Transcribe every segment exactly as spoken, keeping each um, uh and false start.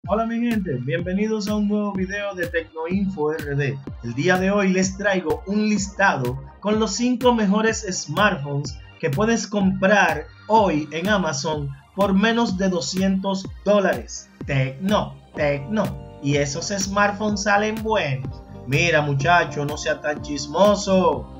Hola mi gente, bienvenidos a un nuevo video de Tecnoinfo R D. El día de hoy les traigo un listado con los cinco mejores smartphones que puedes comprar hoy en Amazon por menos de doscientos dólares. Tecno, Tecno. Y esos smartphones salen buenos. Mira muchacho, no sea tan chismoso.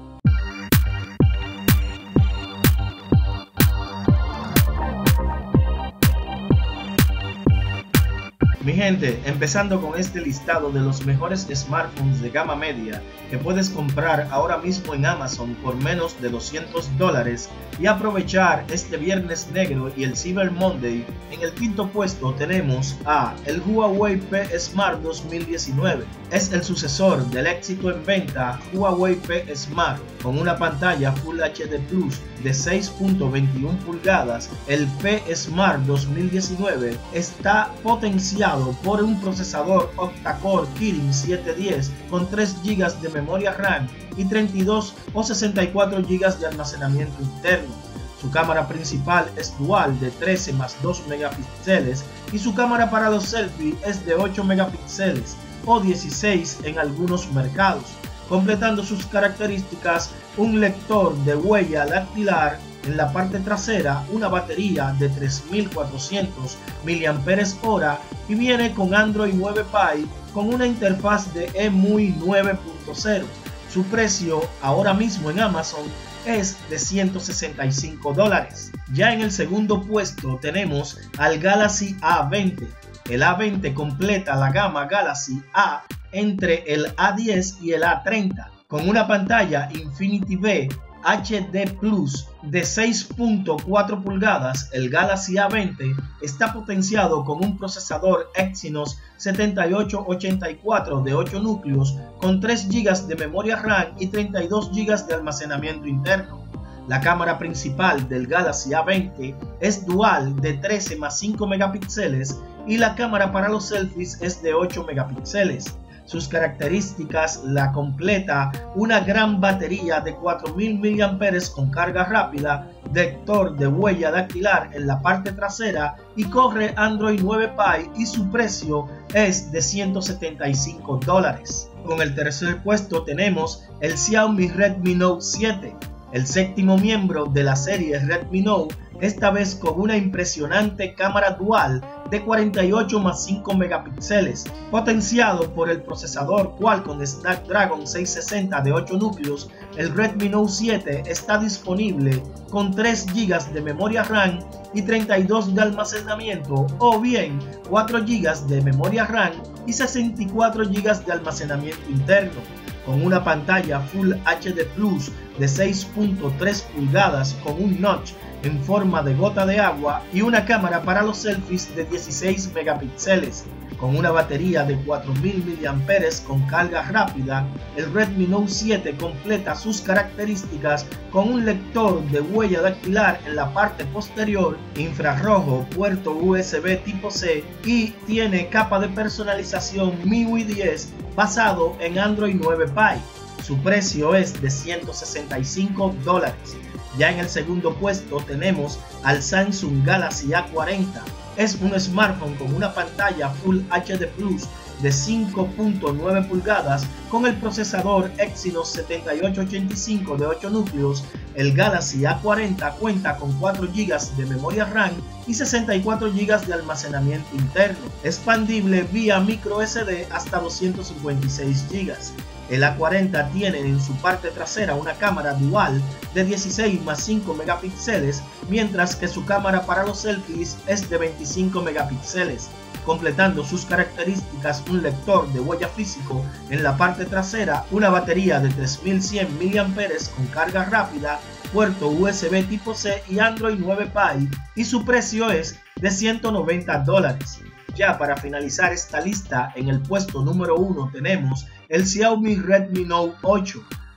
Mi gente, empezando con este listado de los mejores smartphones de gama media que puedes comprar ahora mismo en Amazon por menos de doscientos dólares y aprovechar este viernes negro y el Cyber Monday. En el quinto puesto tenemos a el Huawei P Smart dos mil diecinueve. Es el sucesor del éxito en venta Huawei P Smart con una pantalla Full H D Plus de seis punto veintiuno pulgadas. El P Smart dos mil diecinueve está potenciado por un procesador octa-core Kirin setecientos diez con tres gigas de memoria RAM y treinta y dos o sesenta y cuatro gigas de almacenamiento interno. Su cámara principal es dual de trece más dos megapíxeles y su cámara para los selfies es de ocho megapíxeles o dieciséis en algunos mercados, completando sus características un lector de huella dactilar en la parte trasera, una batería de tres mil cuatrocientos miliamperios hora y viene con Android nueve Pie con una interfaz de E M U I nueve punto cero. Su precio ahora mismo en Amazon es de ciento sesenta y cinco dólares. Ya en el segundo puesto tenemos al Galaxy A veinte. El A veinte completa la gama Galaxy A entre el A diez y el A treinta con una pantalla Infinity V H D Plus de seis punto cuatro pulgadas. El Galaxy A veinte está potenciado con un procesador Exynos setenta y ocho ochenta y cuatro de ocho núcleos con tres gigas de memoria RAM y treinta y dos gigas de almacenamiento interno. La cámara principal del Galaxy A veinte es dual de trece más cinco megapíxeles y la cámara para los selfies es de ocho megapíxeles. Sus características la completa una gran batería de cuatro mil miliamperios hora con carga rápida, lector de huella dactilar en la parte trasera y corre Android nueve Pie y su precio es de ciento setenta y cinco dólares. Con el tercer puesto tenemos el Xiaomi Redmi Note siete, el séptimo miembro de la serie Redmi Note, esta vez con una impresionante cámara dual de cuarenta y ocho más cinco megapíxeles, potenciado por el procesador Qualcomm Snapdragon seiscientos sesenta de ocho núcleos. El Redmi Note siete está disponible con tres gigas de memoria RAM y treinta y dos de almacenamiento, o bien cuatro gigas de memoria RAM y sesenta y cuatro gigas de almacenamiento interno. Con una pantalla Full H D Plus de seis punto tres pulgadas con un notch en forma de gota de agua y una cámara para los selfies de dieciséis megapíxeles. Con una batería de cuatro mil miliamperios hora con carga rápida, el Redmi Note siete completa sus características con un lector de huella dactilar en la parte posterior, infrarrojo, puerto U S B tipo C y tiene capa de personalización M I U I diez basado en Android nueve Pie. Su precio es de ciento sesenta y cinco dólares. Ya en el segundo puesto tenemos al Samsung Galaxy A cuarenta. Es un smartphone con una pantalla Full H D Plus de cinco punto nueve pulgadas con el procesador Exynos setenta y ocho ochenta y cinco de ocho núcleos. El Galaxy A cuarenta cuenta con cuatro gigas de memoria RAM y sesenta y cuatro gigas de almacenamiento interno, expandible vía micro S D hasta doscientos cincuenta y seis gigas. El A cuarenta tiene en su parte trasera una cámara dual de dieciséis más cinco megapíxeles, mientras que su cámara para los selfies es de veinticinco megapíxeles, completando sus características un lector de huella físico en la parte trasera, una batería de tres mil cien miliamperios hora con carga rápida, puerto U S B tipo C y Android nueve Pie, y su precio es de ciento noventa dólares. Ya para finalizar esta lista, en el puesto número uno tenemos el Xiaomi Redmi Note ocho.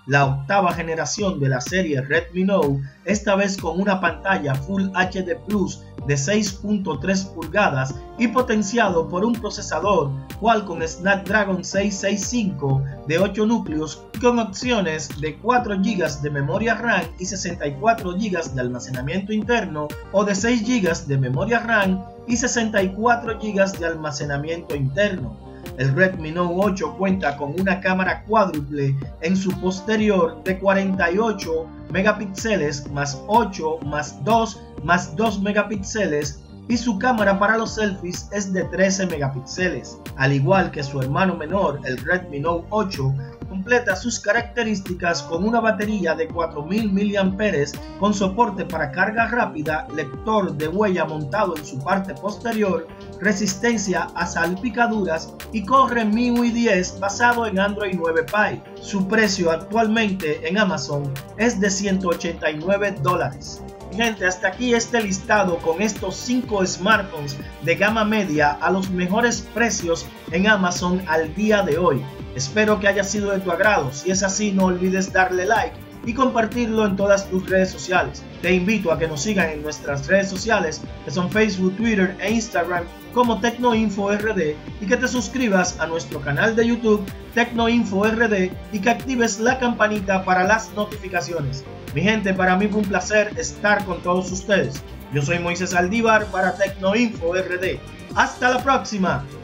la octava generación de la serie Redmi Note, esta vez con una pantalla Full H D Plus de seis punto tres pulgadas y potenciado por un procesador Qualcomm Snapdragon seiscientos sesenta y cinco de ocho núcleos con opciones de cuatro gigas de memoria RAM y sesenta y cuatro gigas de almacenamiento interno o de seis gigas de memoria RAM y sesenta y cuatro gigas de almacenamiento interno. El Redmi Note ocho cuenta con una cámara cuádruple en su posterior de cuarenta y ocho megapíxeles más ocho más dos más dos megapíxeles y su cámara para los selfies es de trece megapíxeles. Al igual que su hermano menor, el Redmi Note ocho, completa sus características con una batería de cuatro mil miliamperios hora con soporte para carga rápida, lector de huella montado en su parte posterior, resistencia a salpicaduras y corre M I U I diez basado en Android nueve Pie. Su precio actualmente en Amazon es de ciento ochenta y nueve dólares. Gente, hasta aquí este listado con estos cinco smartphones de gama media a los mejores precios en Amazon al día de hoy. Espero que haya sido de tu agrado. Si es así, no olvides darle like y compartirlo en todas tus redes sociales. Te invito a que nos sigan en nuestras redes sociales, que son Facebook, Twitter e Instagram, como TecnoInfoRD, y que te suscribas a nuestro canal de YouTube TecnoInfoRD y que actives la campanita para las notificaciones. Mi gente, para mí fue un placer estar con todos ustedes. Yo soy Moisés Aldívar para TecnoInfoRD. Hasta la próxima.